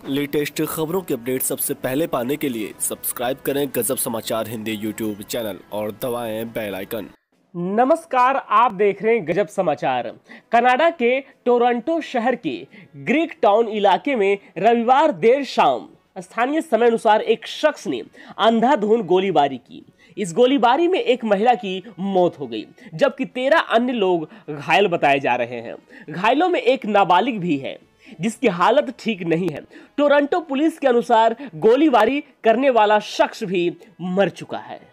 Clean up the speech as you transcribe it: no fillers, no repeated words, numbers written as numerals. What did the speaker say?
Latest खबरों के update सबसे पहले पाने के लिए सब्सक्राइब करें गजब समाचार हिंदी यूट्यूब चैनल और दबाएं बेल आइकन। नमस्कार, आप देख रहे हैं गजब समाचार। कनाडा के टोरंटो शहर के ग्रेकटाउन इलाके में रविवार देर शाम स्थानीय समय अनुसार एक शख्स ने अंधाधुंध गोलीबारी की। इस गोलीबारी में एक महिला की मौत हो गई, जबकि 13 अन्य लोग घायल बताए जा रहे हैं। घायलों में एक नाबालिग भी है जिसकी हालत ठीक नहीं है। टोरंटो पुलिस के अनुसार गोलीबारी करने वाला शख्स भी मर चुका है।